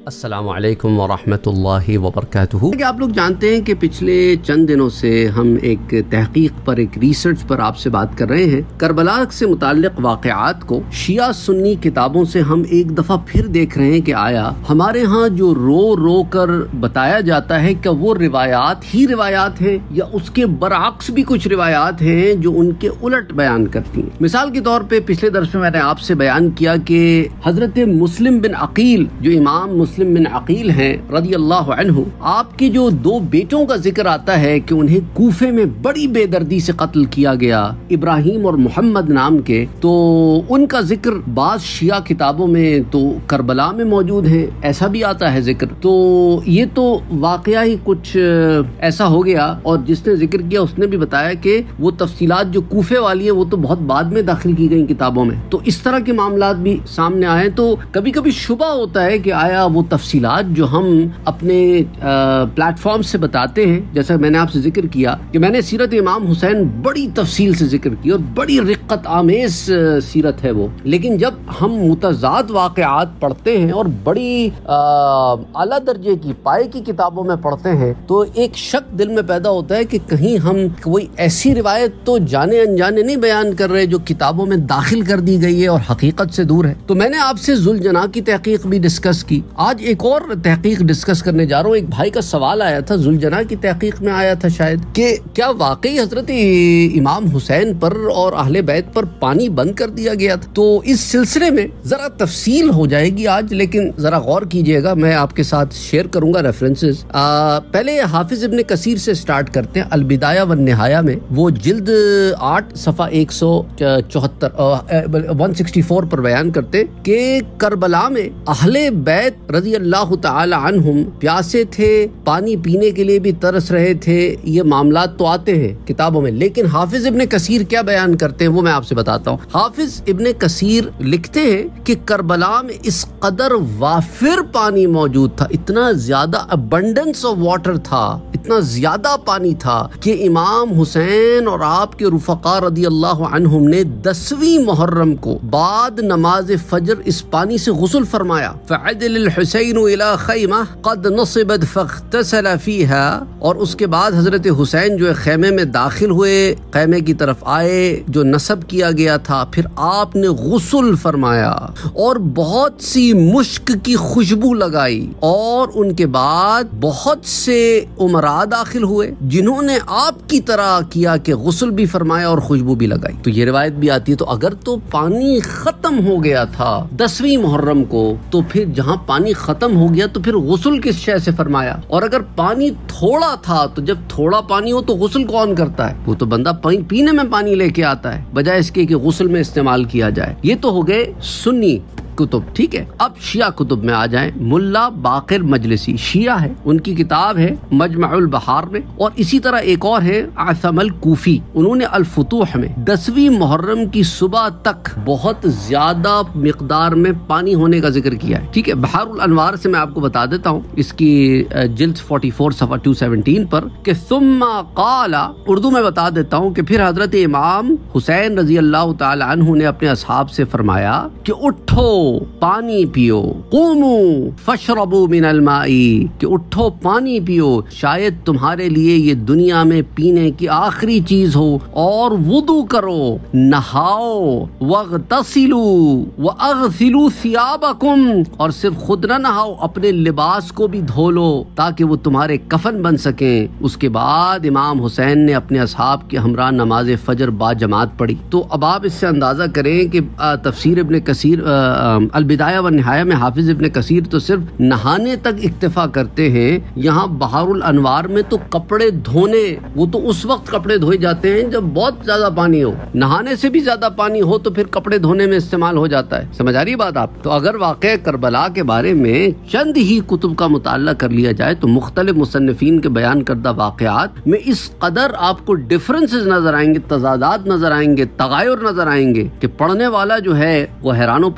अस्सलामु अलैकुम वरहमतुल्लाहि वबरकातुहू। आप लोग जानते हैं कि पिछले चंद दिनों से हम एक तहकीक पर, एक रिसर्च पर आपसे बात कर रहे हैं। करबला से मुताल्लिक वाक़यात को शिया सुन्नी किताबों से हम एक दफ़ा फिर देख रहे हैं कि आया हमारे यहाँ जो रो रो कर बताया जाता है कि वो रिवायात ही रिवायात हैं या उसके बरअक्स भी कुछ रिवायात हैं जो उनके उलट बयान करती हैं। मिसाल के तौर पे पिछले दर्स में मैंने आपसे बयान किया कि हजरत मुस्लिम बिन अकील, जो इमाम मुस्लिम बिन अकील हैं रज़ी अल्लाहु अन्हु, आपके जो दो बेटों का जिक्र आता है कि उन्हें कूफे में बड़ी बेदर्दी से कत्ल किया गया, इब्राहिम और मोहम्मद नाम के। तो उनका जिक्र बाज़ शिया किताबों में तो करबला में मौजूद है, ऐसा भी आता है जिक्र। तो ये तो वाकया ही कुछ ऐसा हो गया, और जिसने जिक्र किया उसने भी बताया कि वो तफसीलात जो कूफे वाली है वो तो बहुत बाद में दाखिल की गई किताबों में। तो इस तरह के मामलात भी सामने आए। तो कभी कभी शुबा होता है कि आया वो तफसीलात जो हम अपने प्लेटफॉर्म से बताते हैं, जैसा मैंने आपसे जिक्र किया कि मैंने सीरत इमाम हुसैन बड़ी तफसील से जिक्र की और बड़ी रिक्कत आमेज सीरत है वो, लेकिन जब हम मुतज़ाद वाक़यात पढ़ते हैं और बड़ी आला दर्जे की पाए की किताबों में पढ़ते हैं तो एक शक दिल में पैदा होता है कि कहीं हम कोई ऐसी रिवायत तो जाने अनजाने नहीं बयान कर रहे जो किताबों में दाखिल कर दी गई है और हकीकत से दूर है। तो मैंने आपसे जुलजना की तहकीक भी डिस्कस की। आज एक और तहकीक डिस्कस करने जा रहा हूँ। एक भाई का सवाल आया था, जुलजना की तहकीक में आया था शायद, कि क्या वाकई हजरत इमाम हुसैन पर और अहले बैत पर पानी बंद कर दिया गया था। तो इस सिलसिले में जरा तफसील हो जाएगी आज, लेकिन जरा गौर कीजिएगा, मैं आपके साथ शेयर करूंगा रेफरेंसेस। पहले हाफिज इब्ने कसीर से स्टार्ट करते हैं। अल बिदाया व निहाया में वो जिल्द 8 सफ़ा 164 पर बयान करते कि करबला में अहले बैत रज़ी अल्लाह तआला अन्हुम प्यासे थे, पानी पीने के लिए भी तरस रहे थे। ये मामलात तो आते हैं किताबों में, लेकिन हाफिज इब्ने कसीर क्या बयान करते हैं वो मैं आपसे बताता हूँ। हाफिज इब्ने कसीर लिखते हैं कि करबला में इस कदर वाफिर पानी मौजूद था, इतना ज्यादा अबंडेंस ऑफ वाटर था, इतना ज्यादा पानी था कि इमाम हुसैन और आपके रुफका रज़ी अल्लाह अन्हुम ने 10वीं मुहर्रम को बाद नमाज फजर इस पानी से गुस्ल फरमाया। फ़अदल हुसैन इला खैमा क़द नसिबत फ़ग़तसल फ़ीहा, और उसके बाद हजरत हुसैन जो है खैमे में दाखिल हुए, खैमे की तरफ आए जो नसब किया गया था, फिर आपने गुस्ल फरमाया और बहुत सी मुश्क की खुशबू लगाई, और उनके बाद बहुत से उमरा दाखिल हुए जिन्होंने आपकी तरह किया कि गुस्ल भी फरमाया और खुशबू भी लगाई। तो ये रिवायत भी आती है। तो अगर तो पानी खत्म हो गया था 10वीं मुहर्रम को, तो फिर जहाँ पानी खत्म हो गया तो फिर गुस्ल किस शय से फरमाया। और अगर पानी थोड़ा था तो जब थोड़ा पानी हो तो गुस्ल कौन करता है, वो तो बंदा पीने में पानी लेके आता है बजाय इसके कि गुस्ल में इस्तेमाल किया जाए। ये तो हो गए सुन्नी कुतुब, ठीक है। अब शिया कुतुब में आ जाएं। मुल्ला बाकिर मजलिसी शिया है, उनकी किताब है मजमउल बहार में, और इसी तरह एक और है आसमल कूफी, उन्होंने अल फुतूह में 10वीं मुहर्रम की सुबह तक बहुत ज्यादा मिकदार में पानी होने का जिक्र किया है, ठीक है। बहारुल अनवार से मैं आपको बता देता हूँ, इसकी जिल्द 44 सफ़ा 217 पर कि सुम्मा क़ाला, उर्दू में बता देता हूँ कि फिर हजरत इमाम हुसैन रज़ी अल्लाह तआला अन्हु ने अपने असहाब से फरमाया कि उठो पानी पियो, क़ूमू फशरबू मिनल माई, कि उठो पानी पियो, शायद तुम्हारे लिए ये दुनिया में पीने की आखिरी चीज हो, और वुदू करो, नहाओ, वग़तसिलू वअग़सिलू सियाबकुम, और सिर्फ खुद न नहाओ अपने लिबास को भी धो लो ताकि वो तुम्हारे कफन बन सके। उसके बाद इमाम हुसैन ने अपने असहाब के हमरा नमाज फजर बाजमात पढ़ी। तो अब आप इससे अंदाजा करें कि तफसीर इब्ने कसीर अल बिदाया व निहाया में हाफिज इब्ने कसीर तो सिर्फ नहाने तक इक्तिफा करते हैं। यहाँ बहारुल अनवार में तो कपड़े धोने, वो तो उस वक्त कपड़े धोए जाते हैं जब बहुत ज्यादा पानी हो, नहाने से भी ज्यादा पानी हो तो फिर कपड़े धोने में इस्तेमाल हो जाता है। समझ आ रही बात आप? तो अगर वाक़या करबला के बारे में चंद ही कुतुब का मुताला कर लिया जाए तो मुख्तलिफ मुसन्निफीन के बयान करदा वाक़यात में इस कदर आपको डिफरेंसेस नजर आएंगे, तजादात नजर आएंगे, तगायुर नजर आएंगे कि पढ़ने वाला जो है वो हैरान परेशान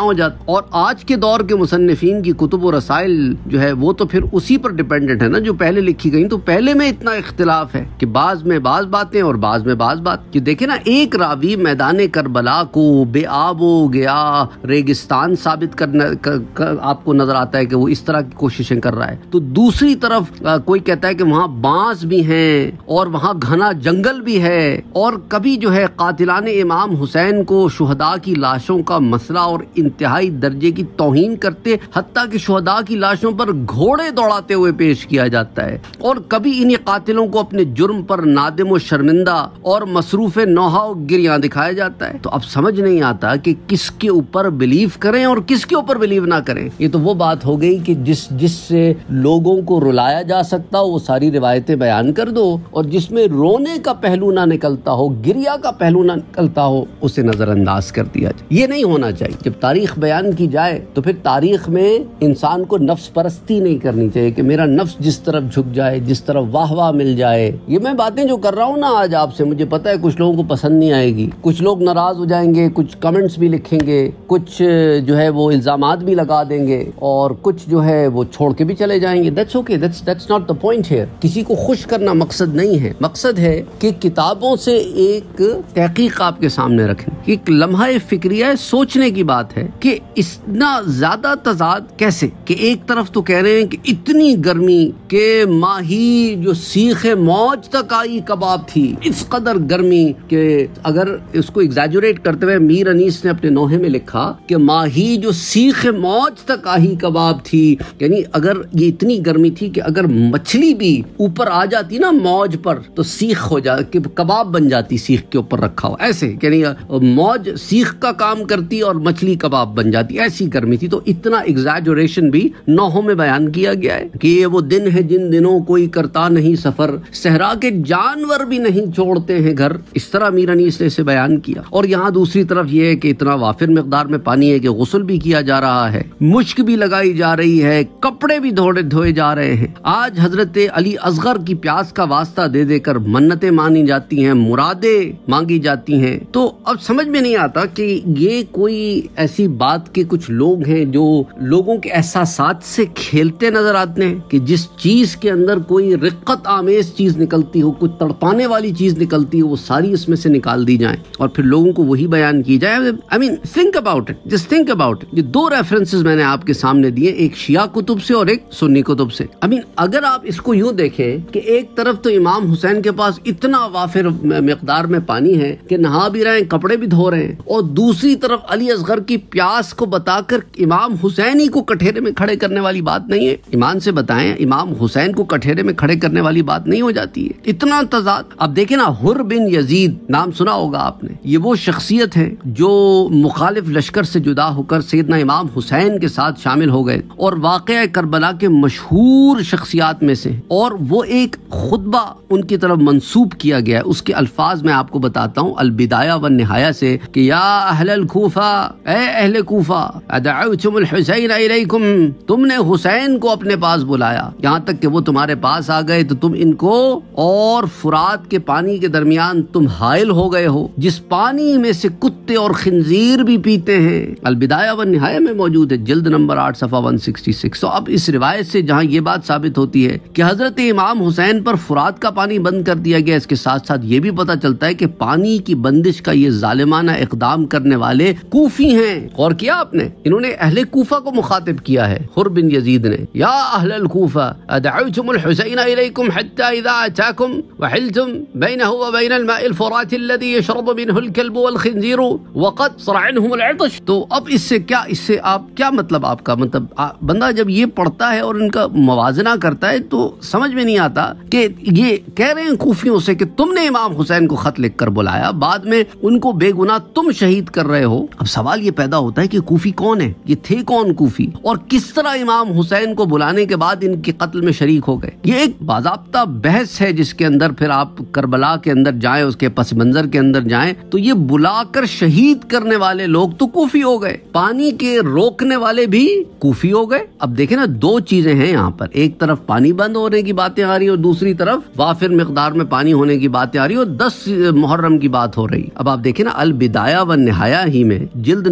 हो जाता। और आज के दौर के मुसन्निफीन की कुतुब और रसाइल जो है वो तो फिर उसी पर डिपेंडेंट है ना जो पहले लिखी गई। तो पहले में इतना इख्तिलाफ है कि बाज में बाज बातें और बाज में बाज बात। कि देखे ना, एक रावी मैदान करबला को बेआबो गया रेगिस्तान साबित करना आपको नजर आता है कि वो इस तरह की कोशिशें कर रहा है, तो दूसरी तरफ कोई कहता है कि वहाँ बांस भी हैं और वहाँ घना जंगल भी है। और कभी जो है कातिलाने इमाम हुसैन को शुहदा की लाशों का मसला और इंतहाई दर्जे की तौहीन करते, हत्ता कि शुहदा की लाशों पर घोड़े दौड़ाते हुए पेश किया जाता है। और कभी इन्हीं कातिलों को अपने जुर्म पर नादिम व शर्मिंदा और मसरूफ नौहाव गिरियां दिखाया जाता है। तो अब समझ नहीं आता कि किसके ऊपर बिलीव करें और किसके ऊपर बिलीव ना करें। ये तो वो बात हो गई कि जिससे लोगों को रुलाया जा सकता हो वो सारी रिवायतें बयान कर दो, और जिसमें रोने का पहलू ना निकलता हो, गिरिया का पहलू ना निकलता हो, उसे नजरअंदाज कर दिया जाए। ये नहीं होना चाहिए। जब तारीख बयान की जाए तो फिर तारीख में इंसान को नफ्स परस्ती नहीं करनी चाहिए कि मेरा नफ्स जिस तरफ झुक जाए, जिस तरफ वाह वाह मिल जाए। ये मैं बातें जो कर रहा हूँ ना आज आपसे, मुझे पता है कुछ लोगों को पसंद नहीं आएगी, कुछ लोग नाराज हो जाएंगे, कुछ कमेंट्स भी लिखेंगे, कुछ जो है वो इल्जामात भी लगा देंगे और कुछ जो है वो छोड़ के भी चले जाएंगे। That's okay, that's not the point here. किसी को खुश करना मकसद नहीं है। मकसद है कि किताबों से एक तहकीक आपके सामने रखें, एक लम्हा फिक्रिया सोचने की बात है कि इतना ज्यादा तजाद कैसे, कि एक तरफ तो कह रहे हैं कि इतनी गर्मी के माही जो सीख मौज तक आई कबाब थी, इस कदर गर्मी के अगर इसको एग्जैजुरेट करते हुए मीर अनीस ने अपने नोहे में लिखा कि माही जो सीख मौज तक आई कबाब थी, यानी अगर ये इतनी गर्मी थी कि अगर मछली भी ऊपर आ जाती ना मौज पर तो सीख हो जा कि कबाब बन जाती, सीख के ऊपर रखा हो ऐसे, यानी मौज सीख का काम करती और मछली कबाब बन जाती, ऐसी गर्मी थी। तो इतना एग्जैजुरेशन भी नोहों में बयान किया गया है कि ये वो दिन है जिन दिनों कोई करता नहीं सफर, सहरा के जानवर भी नहीं छोड़ते हैं घर, इस तरह मीर अनीस ने इसे बयान किया। और यहाँ दूसरी तरफ ये है कि इतना वाफिर मिकदार में पानी है कि गुस्ल भी किया जा रहा है, मुश्क भी लगाई जा रही है, कपड़े भी धोए जा रहे हैं। आज हजरत अली असगर की प्यास का वास्ता दे देकर मन्नतें मानी जाती हैं, मुरादें मांगी जाती हैं। तो अब समझ में नहीं आता कि ये कोई ऐसी बात के कुछ लोग हैं जो लोगों के एहसासात से खेलते नजर आते हैं कि जिस चीज के अंदर कोई रिक्कत आमेज चीज निकलती हो, कुछ तड़पाने वाली चीज निकलती हो, वो सारी इसमें से निकाल दी जाए और फिर लोगों को वही बयान की जाए। I mean think about it, just think about it. ये दो रेफरेंसेस मैंने आपके सामने दिए, एक शिया कुतुब से और एक सुन्नी कुतुब से। आई मीन अगर आप इसको यूं देखें कि एक तरफ तो इमाम हुसैन के पास इतना वाफिर मिकदार में पानी है कि नहा भी रहे हैं, कपड़े भी धो रहे हैं, और दूसरी तरफ अली असगर की प्यास को बताकर इमाम हुसैन ही को कठेरे में खड़े करने वाली बात नहीं है। ईमान से बताएं, इमाम हुसैन को कठेरे में खड़े करने वाली बात नहीं हो जाती है। इतना तजाद। अब देखें ना, हुर बिन यजीद नाम सुना होगा आपने, ये वो शख्सियत है जो मुखालिफ लश्कर से जुदा होकर सैयदना इमाम हुसैन के साथ शामिल हो गए और वाक़या करबला के मशहूर शख्सियात में से, और वो एक खुतबा उनकी तरफ मंसूब किया गया है। उसके अल्फाज मैं आपको बताता हूँ अल बिदाया व निहाया से कि या अहलल कूफा, ए अहले कूफा, अदअउतुमुल हुसैन इलैकुम, तुमने हुसैन को अपने पास बुलाया, यहाँ तक कि वो तुम्हारे पास आ गए तो तुम इनको और फुरात के पानी के दरमियान तुम हाइल हो गए हो, जिस पानी में से कुत्ते और खिंजीर भी पीते हैं। अल बिदाया व निहाया में मौजूद है, जिल्द नंबर 8 सफ़ा 166। तो अब इस रिवायत से जहाँ ये बात साबित होती है कि हजरत इमाम हुसैन पर फुरात का पानी बंद कर दिया गया, इसके साथ साथ ये भी पता चलता है कि पानी की बंदिश का ये जालिमाना इकदाम करने वाले कूफी हैं। और किया आपने, इन्होंने अहले कूफा को मुखातिब किया है। हुर बिन यजीद ने, या अहलल कूफा अदअउतुमुल हुसैन इलैकुम हत्ता इज़ा अताकुम वहिलतुम बैनहु व बैनल माइल फुरात अलज़ी यशरबु मिनहुल कल्बु वल खिंजीरु वक़द सरअनहुमुल अतश। तो अब इससे क्या, इससे आप क्या मतलब, आपका मतलब बंदा जब ये पढ़ता है और इनका मवाजना करता है तो समझ में नहीं आता कि ये कह रहे हैं कूफियों से कि तुमने इमाम हुसैन को खत लिख कर बुलाया, बाद में उनको बेगुनाह तुम शहीद कर रहे हो। अब सवाल ये पैदा होता है कि कूफी कौन है, ये थे कौन कूफी, और किस तरह इमाम हुसैन को बुलाने के बाद इनके कत्ल में शरीक हो गए। ये एक बाज़ाब्ता बहस है जिसके अंदर फिर आप करबला के अंदर जाएं, उसके पस मंजर के अंदर जाएं तो ये बुलाकर शहीद करने वाले लोग तो कूफी हो गए, पानी के रोकने वाले भी कूफी हो गए। अब देखें ना, दो चीजें हैं यहाँ पर, एक तरफ पानी बंद होने की बातें आ रही है और दूसरी तरफ वाफिर मिकदार में पानी होने की बातें आ रही है और 10 मुहर्रम की बात हो रही। अब आप देखें ना, अल बिदाया व निहाया ही में जिल्द नंबर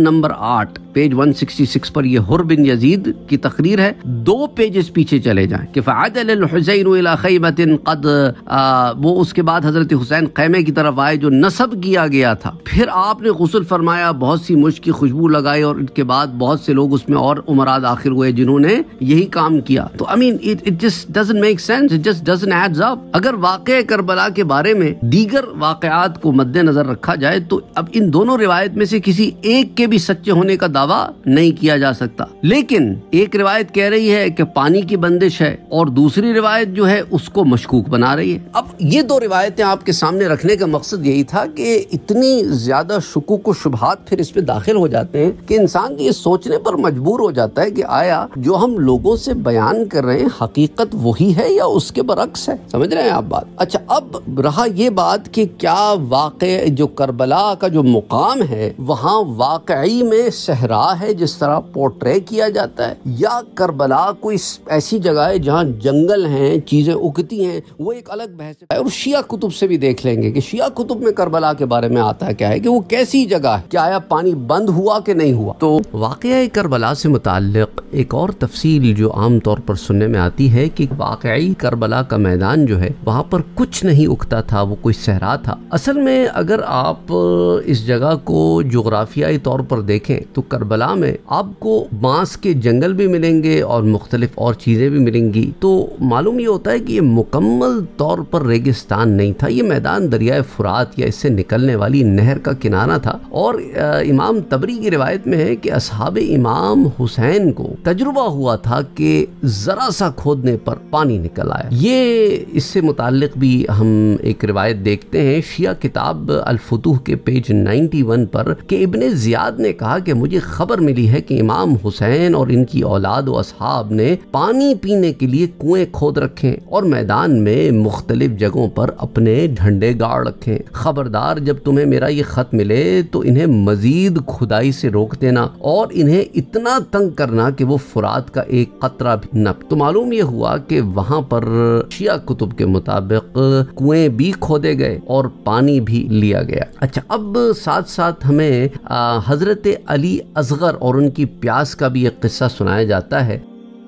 8 पेज 166 पर ये हुर बिन यजीद की तकरीर है। 2 पेजेस पीछे चले जाएं कि फ़अदल हुसैन इला खैबतिन क़द, वो उसके बाद हजरत हुसैन खैमे की तरफ आए जो नस्ब किया गया था। फिर आपने गुस्ल फरमाया, बहुत सी मुश्क की खुशबू लगाई और इसके बाद बहुत से लोग उसमें और उमराद दाखिल हुए जिन्होंने यही काम किया। तो I mean it just doesn't make sense, it just doesn't adds up. अगर वाक़या करबला के बारे में दीगर वाक़यात को मद्देनजर रखा जाए तो अब इन दोनों रिवायत में से किसी एक के भी सच्चे होने का दावा नहीं किया जा सकता। लेकिन एक रिवायत कह रही है कि पानी की बंदिश है और दूसरी रिवायत जो है उसको मशकूक बना रही है। अब ये 2 रिवायतें आपके सामने रखने का मकसद यही था कि इतनी ज्यादा शुकूक व शुबहात फिर इसमें दाखिल हो जाते हैं कि इंसान ये सोचने पर मजबूर हो जाता है कि आया जो हम लोगों से बयान कर रहे हैं हकीकत वही है या उसके बरक्स है। समझ रहे हैं आप बात? अच्छा, अब रहा ये बात कि क्या वाक़े जो करबला का जो मुकाम है वहाँ वाकई में सहरा है जिस तरह पोर्ट्रे किया जाता है, या करबला कोई ऐसी जगह है जहाँ जंगल हैं, चीजें उगती हैं, वो एक अलग बहस है। और शिया कुतुब से भी देख लेंगे कि शिया कुतुब में करबला के बारे में आता है क्या है कि वो कैसी जगह है, क्या आया पानी बंद हुआ कि नहीं हुआ। तो वाक़या करबला से मुताल्लिक एक और तफसील जो आम तौर पर सुनने में आती है कि वाकई करबला का मैदान जो है वहाँ पर कुछ नहीं उगता था, वो कोई सहरा था। असल में अगर आप इस जगह को जोग्राफियाई तौर पर देखें तो करबला में आपको बांस के जंगल भी मिलेंगे और मुख्तलिफ और चीज़ें भी मिलेंगी। तो मालूम ये होता है कि ये मुकम्मल तौर पर रेगिस्तान नहीं था, ये मैदान दरियाए फुरात या इससे निकलने वाली नहर का किनारा था। और इमाम तबरी की रिवायत में है कि असहाबे इमाम हुसैन को तजुर्बा हुआ था कि जरा सा खोदने पर पानी निकल आया। ये इससे मुताल्लिक भी हम एक रिवायत देखते हैं शिया किताब अल-फुतूह के पेज 91 पर कि इब्ने ज़ियाद ने कहा कि मुझे खबर मिली है कि इमाम हुसैन और इनकी औलाद व असहाब ने पानी पीने के लिए कुएं खोद रखे और मैदान में मुख्तलिफ जगहों पर अपने झंडे गाड़ रखे। खबरदार, जब तुम्हें मेरा ये खत मिले तो इन्हें मजीद खुदाई से रोक देना और इन्हें इतना तंग करना कि वो फुरात का एक कतरा भी न। तो मालूम ये हुआ कि वहाँ पर शिया कुतुब के मुताबिक कुएं भी खोदे गए और पानी भी लिया गया। अच्छा, अब साथ साथ हमें हजरत अली असगर और उनकी प्यास का भी एक किस्सा सुनाया जाता है।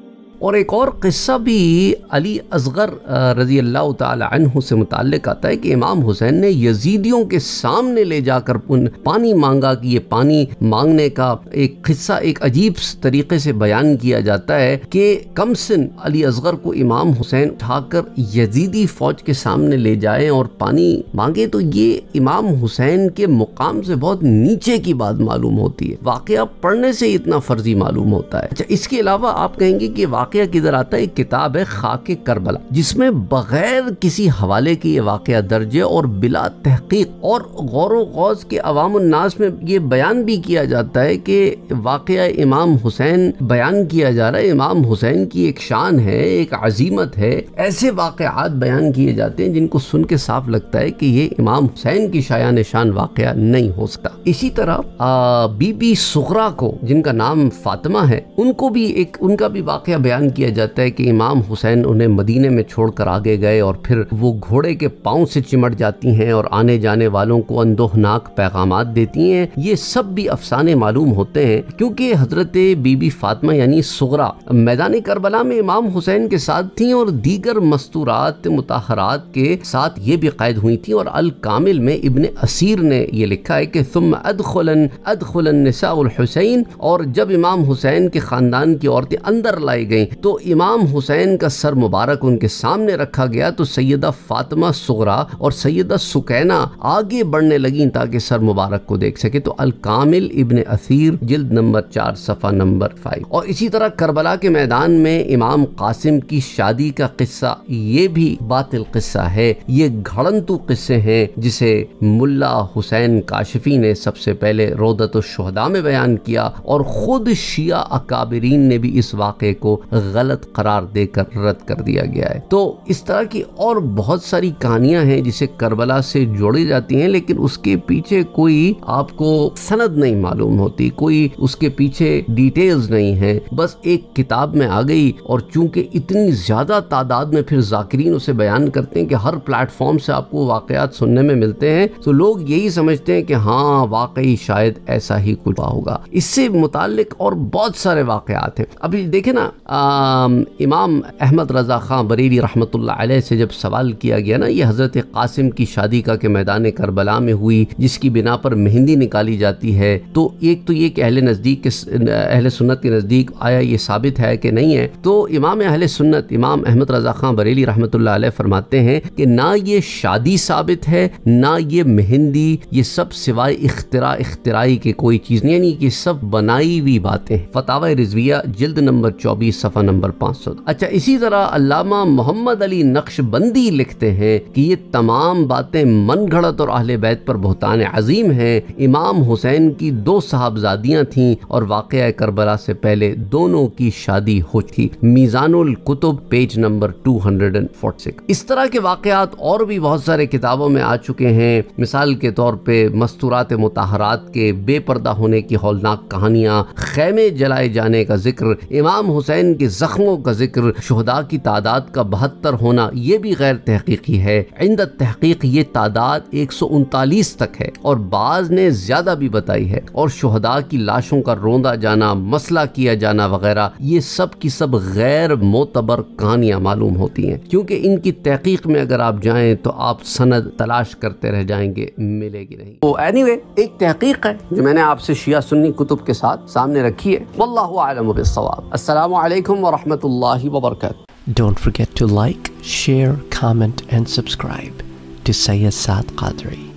और एक और किस्सा भी अली असगर रज़ी अल्लाह ताला अन्हु से मुताल्लिक आता है कि इमाम हुसैन ने यजीदियों के सामने ले जाकर उन पानी मांगा कि ये पानी मांगने का एक किस्सा एक अजीब तरीके से बयान किया जाता है कि कमसिन अली असगर को इमाम हुसैन उठाकर यजीदी फौज के सामने ले जाए और पानी मांगे। तो ये इमाम हुसैन के मुकाम से बहुत नीचे की बात मालूम होती है, वाकया पढ़ने से इतना फर्जी मालूम होता है। अच्छा, इसके अलावा आप कहेंगे कि वाकया किधर आता है? एक किताब है खाके करबला जिसमें बगैर किसी हवाले के ये वाकया दर्ज है और बिला तहकीक और गौर व गौज के अवाम उन्नास में ये बयान भी किया जाता है कि वाकया इमाम हुसैन बयान किया जा रहा है, इमाम हुसैन की एक शान है, एक अजीमत है। ऐसे वाकयात बयान किए जाते हैं जिनको सुन के साफ लगता है कि ये इमाम हुसैन की शायान शान वाकया नहीं हो सकता। इसी तरह बीबी सुगरा को, जिनका नाम फातिमा है, उनको भी उनका भी वाकया बयान किया जाता है कि इमाम हुसैन उन्हें मदीने में छोड़कर आगे गए और फिर वो घोड़े के पांव से चिमट जाती हैं और आने जाने वालों को अंदोहनाक पैगामात देती हैं। ये सब भी अफसाने मालूम होते हैं क्योंकि हजरत बीबी फातिमा यानी सुगरा मैदानी करबला में इमाम हुसैन के साथ थी और दीगर मस्तूरात मुताहरात के साथ ये भी कैद हुई थी। और अल कामिल में इब्ने असीर ने ये लिखा है कि सुम्मा अदखुलन निसाउल हुसैन, और जब इमाम हुसैन के खानदान की औरतें अंदर लाई गईं तो इमाम हुसैन का सर मुबारक उनके सामने रखा गया तो सैयदा फातिमा सुगरा और सैयदा सुकैना आगे बढ़ने लगी ताकि सर मुबारक को देख सके। तो अल कामिल इब्ने असीर जिल्द नंबर 4 सफ़ा नंबर 5। और इसी तरह करबला के मैदान में इमाम कासिम की शादी का किस्सा ये भी बातिल किस्सा है, ये घड़ंतू किस्से हैं जिसे मुल्ला हुसैन काशिफी ने सबसे पहले रोदत शुहदा में बयान किया और खुद शिया अकाबिरीन ने भी इस वाक़े को गलत करार देकर रद्द कर दिया गया है। तो इस तरह की और बहुत सारी कहानियां हैं जिसे करबला से जोड़ी जाती हैं, लेकिन उसके पीछे कोई आपको सनद नहीं मालूम होती, कोई उसके पीछे डिटेल्स नहीं है, बस एक किताब में आ गई। और चूंकि इतनी ज्यादा तादाद में फिर जाकिरीन उसे बयान करते हैं कि हर प्लेटफॉर्म से आपको वाकयात सुनने में मिलते हैं, तो लोग यही समझते हैं कि हाँ वाकई शायद ऐसा ही कुछ होगा। इससे मुताल्लिक और बहुत सारे वाकयात हैं। अभी देखे ना, इमाम अहमद रजा खां बरेली रहमतुल्लाह अलैह से जब सवाल किया गया ना ये हजरत कासिम की शादी का कि मैदान करबला में हुई, जिसकी बिना पर मेहंदी निकाली जाती है, तो एक तो ये कि अहले सुन्नत के नज़दीक आया ये साबित है कि नहीं है। तो इमाम अहले सुन्नत इमाम अहमद रजा खां बरेली रहमतुल्लाह अलैह फरमाते हैं कि ना ये शादी साबित है ना ये मेहंदी, ये सब सिवाय इख्तिराई के कोई चीज़ नहीं, यानी कि सब बनाई हुई बातें। फतावा रिजविया जिल्द नंबर 24 सफ़ा नंबर 500। अच्छा, इसी तरह अल्लामा मोहम्मद अली नक्शबंदी लिखते हैं कि ये तमाम बातें मनगढ़ंत और अहले बैत पर बहतान अजीम हैं। इमाम हुसैन की 2 साहबजादियां थीं और वाक़या करबला से पहले दोनों की शादी हो थी। मीज़ानुल कुतुब पेज नंबर 246। इस तरह के वाक़यात और भी बहुत सारे किताबों में आ चुके हैं। मिसाल के तौर पे मस्तूरात मुताहरात के बेपर्दा होने की हौलनाक कहानियाँ, खैमे जलाए जाने का जिक्र, इमाम हुसैन के जख्मों का जिक्र, शुहदा की तादाद का 72 होना, ये भी गैर तहकीकी है। इंद तहकीक ये तादाद 139 तक है और बाज ने ज्यादा भी बताई है। और शुहदा की लाशों का रोंदा जाना, मसला किया जाना वगैरह, ये सब की सब गैर मोतबर कहानियां मालूम होती हैं, क्योंकि इनकी तहकीक में अगर आप जाएं तो आप सनद तलाश करते रह जाएंगे, मिलेगी नहीं। तो एनीवे, एक तहकीक है जो मैंने आपसे शिया सुन्नी कुतुब के साथ सामने रखी है। वल्लाहु आलम बिस्सवाब। अस्सलामु अलैकुम व रहमतुल्लाहि व बरकातहू। Don't forget to like, share, comment and subscribe to Sayyid Saad Qadri.